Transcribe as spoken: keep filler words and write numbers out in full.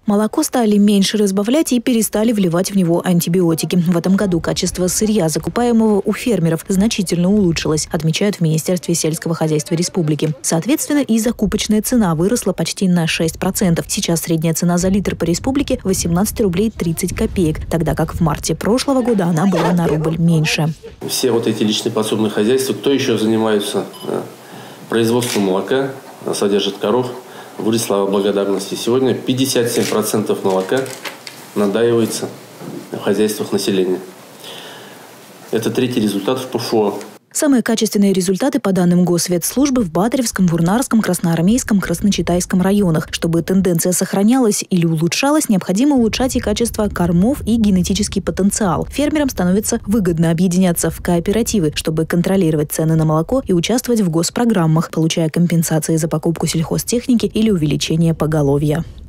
Молоко стали меньше разбавлять и перестали вливать в него антибиотики. В этом году качество сырья, закупаемого у фермеров, значительно улучшилось, отмечают в Министерстве сельского хозяйства республики. Соответственно, и закупочная цена выросла почти на шесть процентов. Сейчас средняя цена за литр по республике восемнадцать рублей тридцать копеек, тогда как в марте прошлого года она была на рубль меньше. Все вот эти личные подсобные хозяйства, кто еще занимается производством молока, содержит коров, выросла благодарности. Сегодня пятьдесят семь процентов молока надаивается в хозяйствах населения. Это третий результат в ПФО. Самые качественные результаты по данным Госветслужбы в Батаревском, Вурнарском, Красноармейском, Красночитайском районах. Чтобы тенденция сохранялась или улучшалась, необходимо улучшать и качество кормов, и генетический потенциал. Фермерам становится выгодно объединяться в кооперативы, чтобы контролировать цены на молоко и участвовать в госпрограммах, получая компенсации за покупку сельхозтехники или увеличение поголовья.